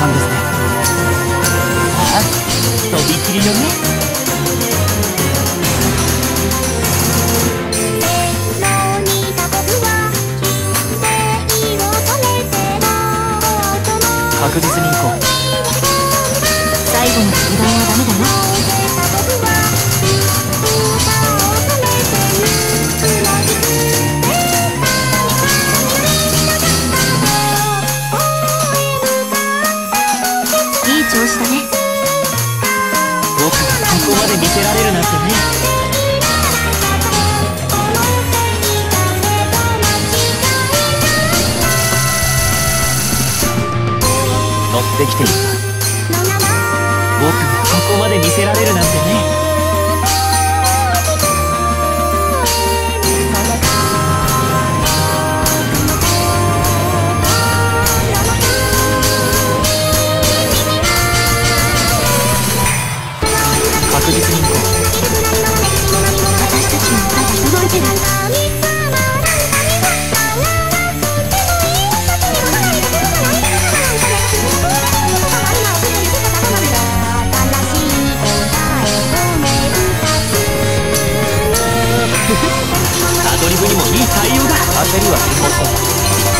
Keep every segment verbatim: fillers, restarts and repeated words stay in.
間ですね。ああ、とびきりのね。確実に行こう。 最後の油断はダメだよ。いい調子だね。 僕がここまで見せられるなんてね。乗ってきている。僕がここまで見せられるなんてね。確実に行こう。 私たちの歌が届いてる。 アドリブにもいい対応だ。焦りは変更そう。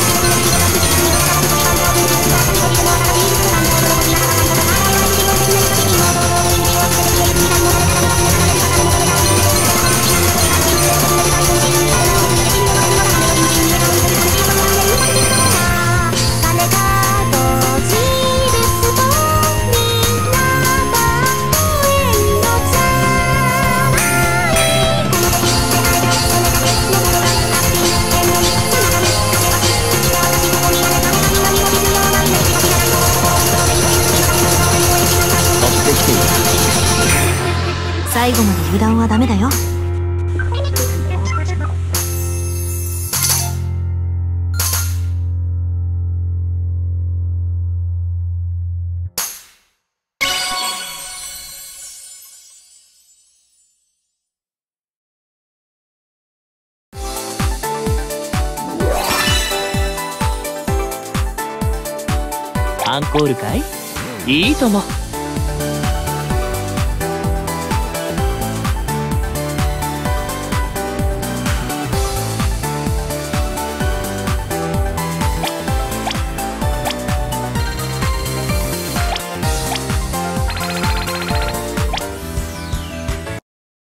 最後まで油断はダメだよ。 アンコールかい？いいとも。